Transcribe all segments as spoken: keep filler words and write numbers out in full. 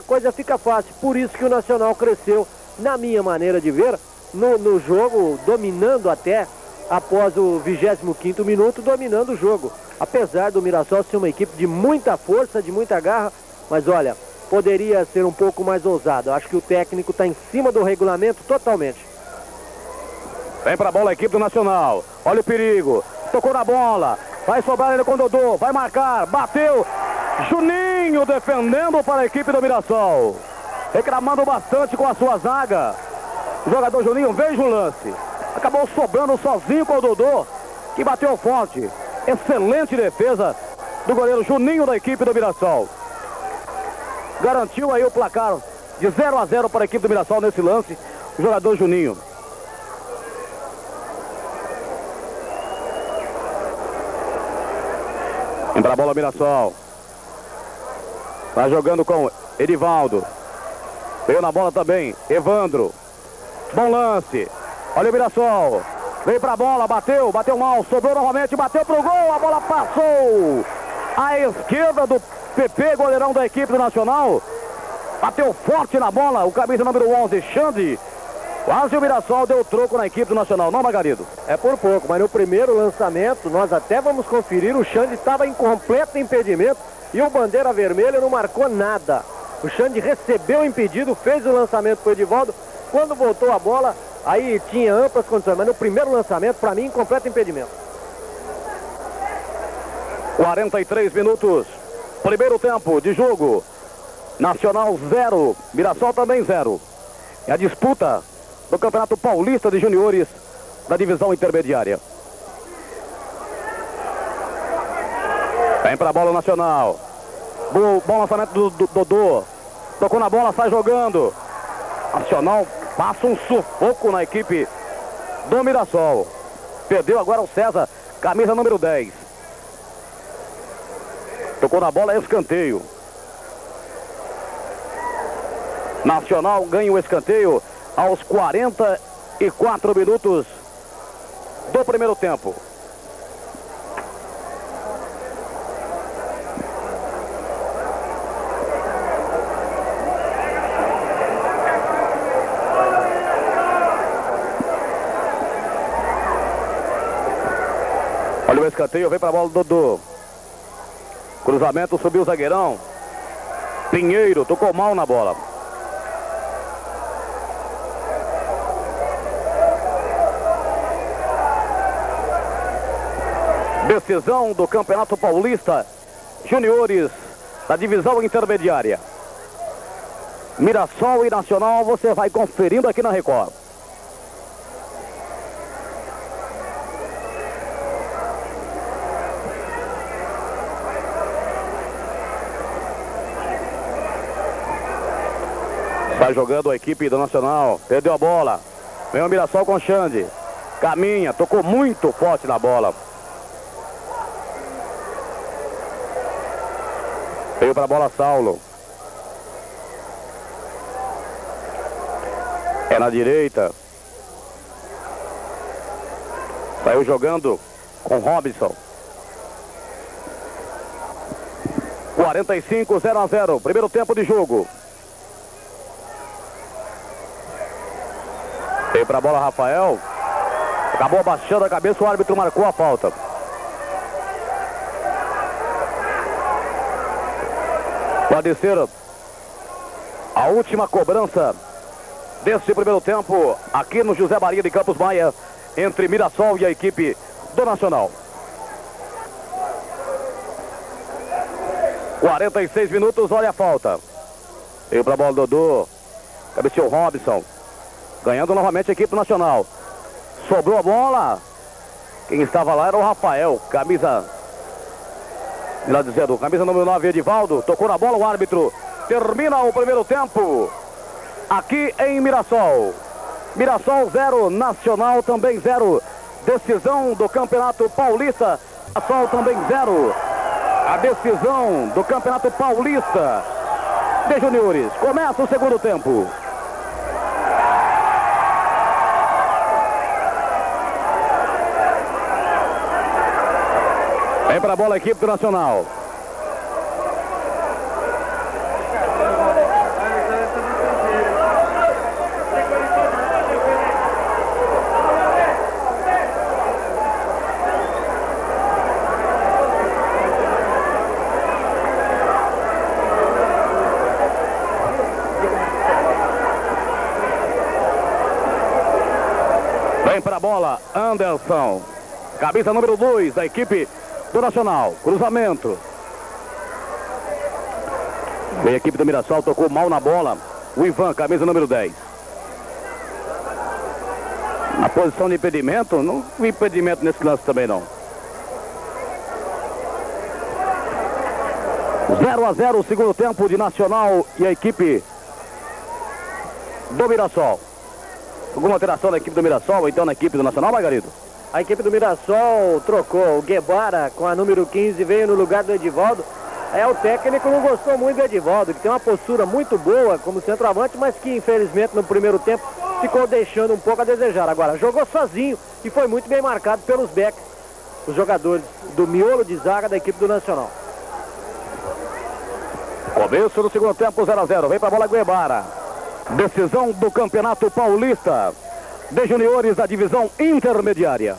a coisa fica fácil. Por isso que o Nacional cresceu, na minha maneira de ver, no, no jogo, dominando até após o vigésimo quinto minuto, dominando o jogo. Apesar do Mirassol ser uma equipe de muita força, de muita garra, mas olha, poderia ser um pouco mais ousado. Acho que o técnico está em cima do regulamento totalmente. Vem pra bola a equipe do Nacional. Olha o perigo. Tocou na bola. Vai sobrar ele com o Dodô. Vai marcar. Bateu. Juninho defendendo para a equipe do Mirassol. Reclamando bastante com a sua zaga. O jogador Juninho, veja o lance. Acabou sobrando sozinho com o Dodô, que bateu forte. Excelente defesa do goleiro Juninho da equipe do Mirassol. Garantiu aí o placar de zero a zero para a equipe do Mirassol nesse lance. O jogador Juninho. Entra a bola Mirassol. Vai jogando com Edivaldo. Veio na bola também Evandro. Bom lance. Olha o Mirassol. Veio pra bola, bateu, bateu mal, sobrou novamente, bateu pro gol, a bola passou à esquerda do P P, goleirão da equipe do Nacional. Bateu forte na bola, o camisa número onze, Xande. Quase o Mirassol deu troco na equipe do Nacional, não, Margarido? É por pouco, mas no primeiro lançamento, nós até vamos conferir, o Xande estava em completo impedimento e o bandeira vermelha não marcou nada. O Xande recebeu o impedido, fez o lançamento para o Edivaldo, quando voltou a bola, aí tinha amplas condições, mas no primeiro lançamento, para mim, completo impedimento. quarenta e três minutos, primeiro tempo de jogo. Nacional zero, Mirassol também zero. É a disputa do Campeonato Paulista de Juniores da divisão intermediária. Vem para a bola Nacional. Bom, bom lançamento do, do Dodô. Tocou na bola, sai jogando. Nacional passa um sufoco na equipe do Mirassol. Perdeu agora o César, camisa número dez. Tocou na bola, escanteio. Nacional ganha o escanteio aos quarenta e quatro minutos do primeiro tempo. Olha o escanteio, vem para a bola do Dodô. Cruzamento, subiu o zagueirão. Pinheiro tocou mal na bola. Decisão do Campeonato Paulista Juniores da divisão intermediária. Mirassol e Nacional, você vai conferindo aqui na Record. Vai jogando a equipe do Nacional. Perdeu a bola. Vem o Mirassol com o Xande. Caminha, tocou muito forte na bola. Veio para a bola Saulo. É na direita. Saiu jogando com Robinson. quarenta e cinco, zero a zero. Primeiro tempo de jogo. Veio para a bola Rafael. Acabou abaixando a cabeça, o árbitro marcou a falta. Pode ser a última cobrança desse primeiro tempo aqui no José Maria de Campos Maia, entre Mirassol e a equipe do Nacional. quarenta e seis minutos, olha a falta. Veio para a bola Dodô. Cabeceou Robinson. Ganhando novamente a equipe do Nacional. Sobrou a bola. Quem estava lá era o Rafael. Camisa... Melhor dizendo, camisa número nove, Edivaldo. Tocou na bola, o árbitro termina o primeiro tempo aqui em Mirassol. Mirassol zero, Nacional também zero. Decisão do Campeonato Paulista. Mirassol também zero. A decisão do Campeonato Paulista de Juniores. Começa o segundo tempo. Vem para a bola a equipe do Nacional. para a bola, Anderson. Camisa número dois da equipe do Nacional. Cruzamento. Vem a equipe do Mirassol, tocou mal na bola. O Ivan, camisa número dez. Na posição de impedimento, não vi impedimento nesse lance também não. zero a zero o segundo tempo de Nacional e a equipe do Mirassol. Alguma alteração na equipe do Mirassol ou então na equipe do Nacional, Margarido? A equipe do Mirassol trocou o Guevara com a número quinze, veio no lugar do Edivaldo. É, o técnico não gostou muito do Edivaldo, que tem uma postura muito boa como centroavante, mas que infelizmente no primeiro tempo ficou deixando um pouco a desejar. Agora, jogou sozinho e foi muito bem marcado pelos backs, os jogadores do miolo de zaga da equipe do Nacional. Começo do segundo tempo, zero a zero. Vem para a bola Guevara. Decisão do Campeonato Paulista de Juniores da divisão intermediária.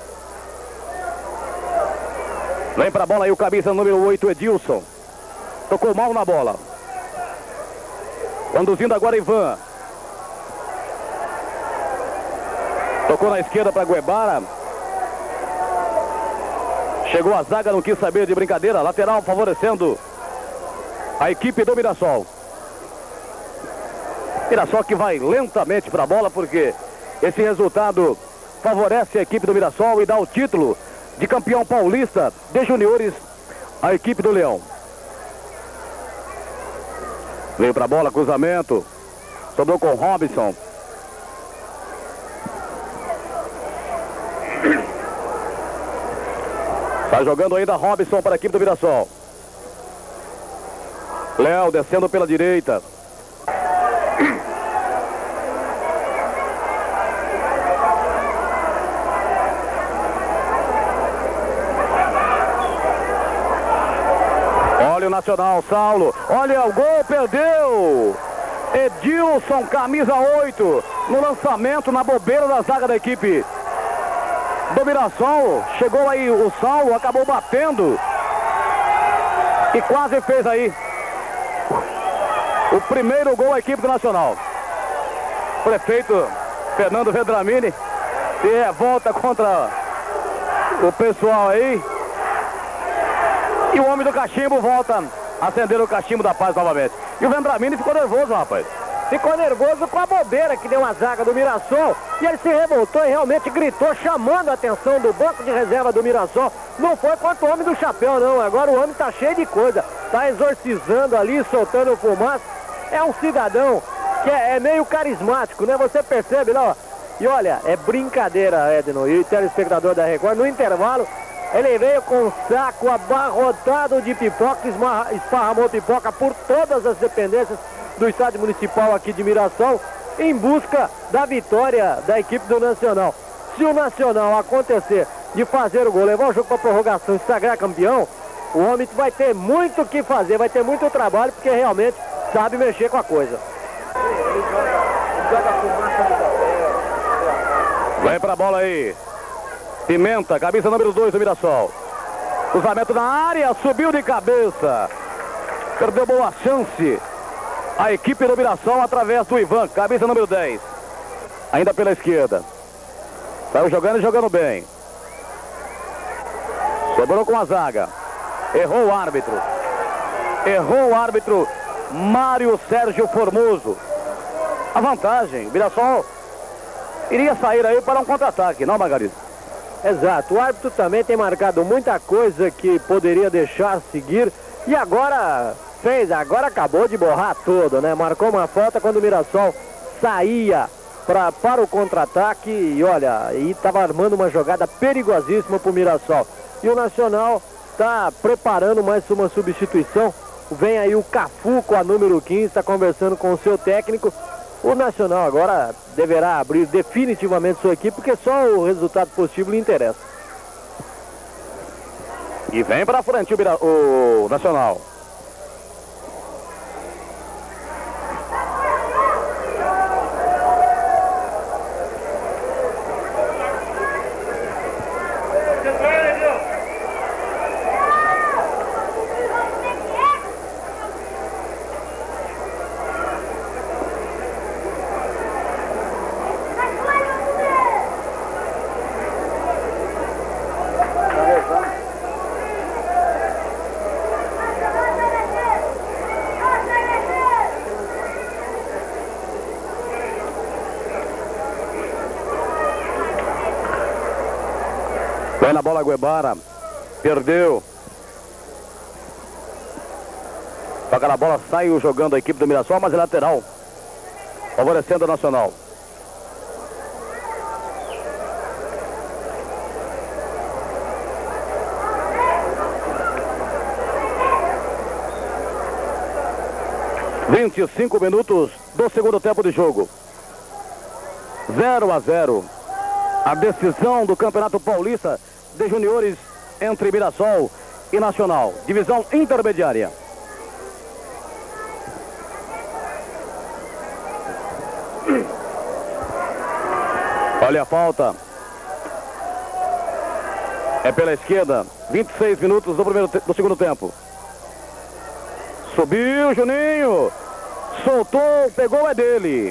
Vem para a bola aí o camisa número oito, Edilson. Tocou mal na bola. Conduzindo agora Ivan. Tocou na esquerda para Guevara. Chegou a zaga, não quis saber de brincadeira. Lateral favorecendo a equipe do Mirassol. Mirassol que vai lentamente para a bola, porque esse resultado favorece a equipe do Mirassol e dá o título de campeão paulista de juniores à equipe do Leão. Veio para a bola, cruzamento. Sobrou com Robinson. Está jogando ainda Robinson para a equipe do Mirassol. Léo descendo pela direita. Olha o Nacional, Saulo. Olha o gol, perdeu. Edilson, camisa oito. No lançamento, na bobeira da zaga da equipe do Mirassol. Chegou aí o Saulo, acabou batendo. E quase fez aí o primeiro gol à equipe do Nacional. O prefeito Fernando Vedramini se revolta contra o pessoal aí. E o homem do cachimbo volta a acender o cachimbo da paz novamente. E o Vendramini ficou nervoso, rapaz. Ficou nervoso com a bobeira que deu a zaga do Mirassol. E ele se revoltou e realmente gritou, chamando a atenção do banco de reserva do Mirassol. Não foi contra o homem do chapéu, não. Agora o homem tá cheio de coisa. Tá exorcizando ali, soltando fumaça. É um cidadão que é, é meio carismático, né? Você percebe lá, ó. E olha, é brincadeira, Edno e telespectador da Record. No intervalo, ele veio com um saco abarrotado de pipoca, esparramou pipoca por todas as dependências do estádio municipal aqui de Mirassol, em busca da vitória da equipe do Nacional. Se o Nacional acontecer de fazer o gol, levar o jogo para prorrogação e sagrar campeão, o homem vai ter muito o que fazer, vai ter muito trabalho, porque realmente sabe mexer com a coisa. Vai pra bola aí. Pimenta, camisa número dois do Mirassol. Cruzamento na área, subiu de cabeça. Perdeu boa chance a equipe do Mirassol através do Ivan, camisa número dez. Ainda pela esquerda. Saiu jogando e jogando bem. Sobrou com a zaga. Errou o árbitro. Errou o árbitro Mário Sérgio Formoso. A vantagem, o Mirassol iria sair aí para um contra-ataque, não, Margarida? Exato, o árbitro também tem marcado muita coisa que poderia deixar seguir. E agora fez, agora acabou de borrar tudo, né? Marcou uma falta quando o Mirassol saía pra, para o contra-ataque. E olha, e estava armando uma jogada perigosíssima para o Mirassol. E o Nacional está preparando mais uma substituição. Vem aí o Cafu com a número quinze, está conversando com o seu técnico. O Nacional agora deverá abrir definitivamente sua equipe, porque só o resultado positivo lhe interessa. E vem para frente o, Mira... o Nacional. Vem na bola Guebara. Perdeu. Toca na bola, saiu jogando a equipe do Mirassol, mas é lateral. Favorecendo o Nacional. vinte e cinco minutos do segundo tempo de jogo. zero a zero. A decisão do Campeonato Paulista de Juniores entre Mirassol e Nacional. Divisão intermediária. Olha a falta. É pela esquerda. vinte e seis minutos do, primeiro te do segundo tempo. Subiu, Juninho. Soltou, pegou, é dele.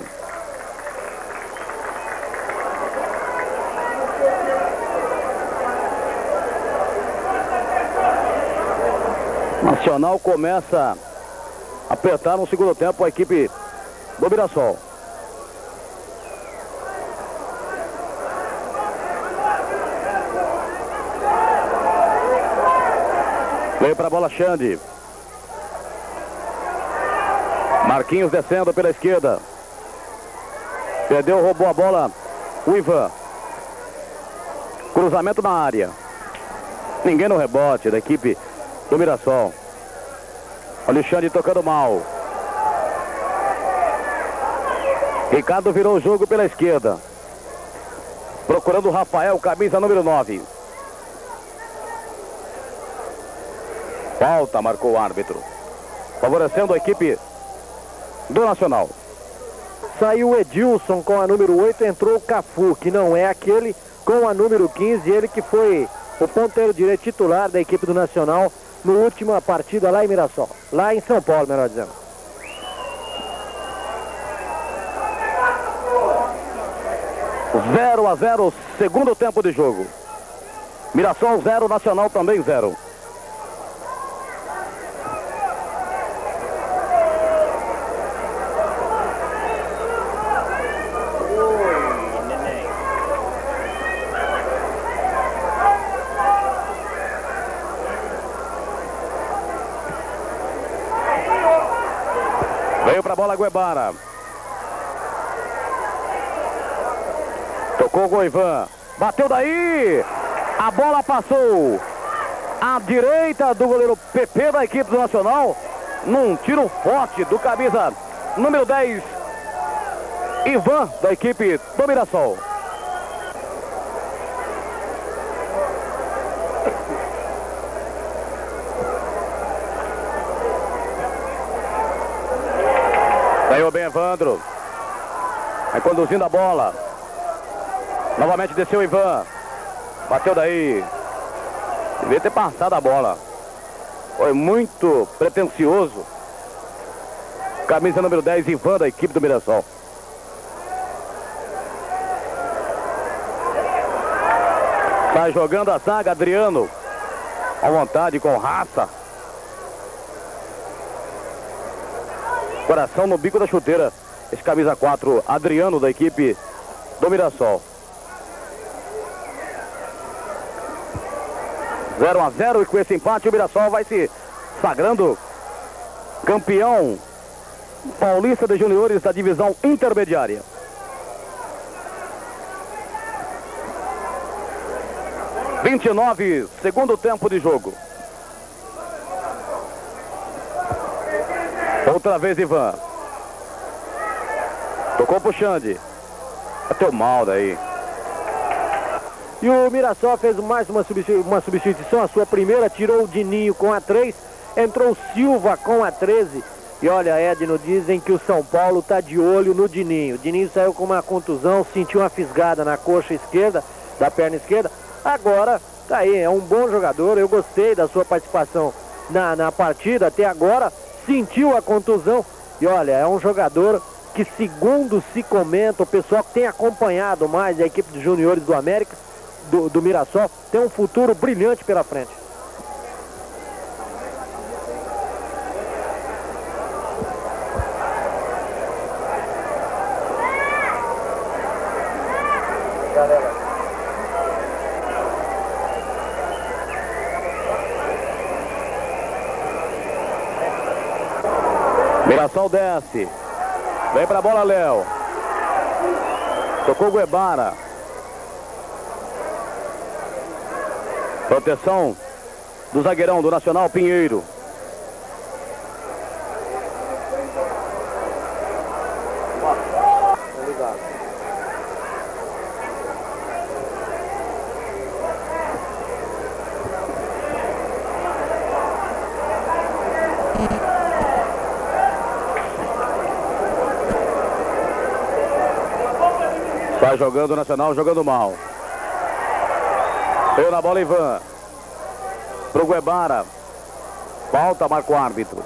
Nacional começa a apertar no segundo tempo a equipe do Mirassol. Veio para a bola Xande. Marquinhos descendo pela esquerda. Perdeu, roubou a bola o Ivan. Cruzamento na área. Ninguém no rebote da equipe do Mirassol. Olha o Xande tocando mal. Ricardo virou o jogo pela esquerda. Procurando o Rafael, camisa número nove. Falta, marcou o árbitro. Favorecendo a equipe do Nacional. Saiu o Edilson com a número oito, entrou o Cafu, que não é aquele com a número quinze, ele que foi o ponteiro direito titular da equipe do Nacional na última partida lá em Mirassol, lá em São Paulo, melhor dizendo. zero a zero, segundo tempo de jogo. Mirassol zero, Nacional também zero. Veio para a bola Guebara. Tocou o Ivan. Bateu daí. A bola passou à direita do goleiro Pepe da equipe do Nacional. Num tiro forte do camisa número dez, Ivan da equipe do Mirassol. Saiu bem Evandro. Vai conduzindo a bola. Novamente desceu o Ivan. Bateu daí. Devia ter passado a bola. Foi muito pretensioso. Camisa número dez, Ivan da equipe do Mirassol. Sai jogando a zaga, Adriano. À vontade, com raça. Coração no bico da chuteira. Esse camisa quatro, Adriano da equipe do Mirassol. zero a zero, e com esse empate o Mirassol vai se sagrando campeão paulista de juniores da divisão intermediária. vinte e nove, segundo tempo de jogo. Outra vez Ivan. Tocou pro Xande. Bateu mal daí. E o Mirassol fez mais uma substituição, uma substituição, a sua primeira, tirou o Dininho com a três, entrou o Silva com a treze. E olha, Edno, dizem que o São Paulo tá de olho no Dininho. O Dininho saiu com uma contusão, sentiu uma fisgada na coxa esquerda, da perna esquerda. Agora, tá aí, é um bom jogador, eu gostei da sua participação na, na partida até agora, sentiu a contusão. E olha, é um jogador que, segundo se comenta, o pessoal que tem acompanhado mais a equipe de juniores do América, Do, do Mirassol, tem um futuro brilhante pela frente. Mirassol desce. Vem pra bola, Léo. Tocou o Guebara. Proteção do zagueirão do Nacional, Pinheiro. Vai jogando o Nacional, jogando mal. Veio na bola Ivan. Pro Guebara. Falta, marca o árbitro.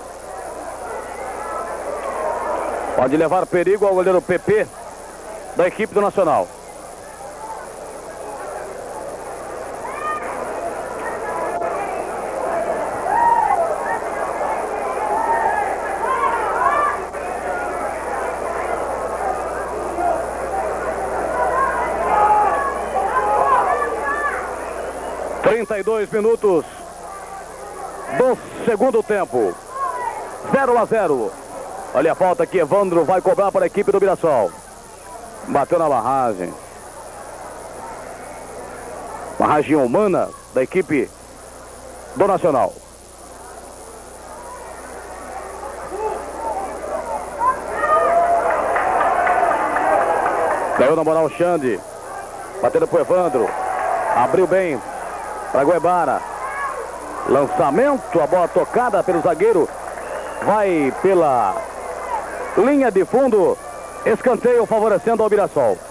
Pode levar perigo ao goleiro P P da equipe do Nacional. trinta e dois minutos do segundo tempo. zero a zero. Olha a falta que Evandro vai cobrar para a equipe do Mirassol. Bateu na barragem. Barragem humana da equipe do Nacional. Caiu na moral o Xande. Batendo pro Evandro. Abriu bem para Guebara. Lançamento, a bola tocada pelo zagueiro. Vai pela linha de fundo. Escanteio favorecendo ao Mirassol.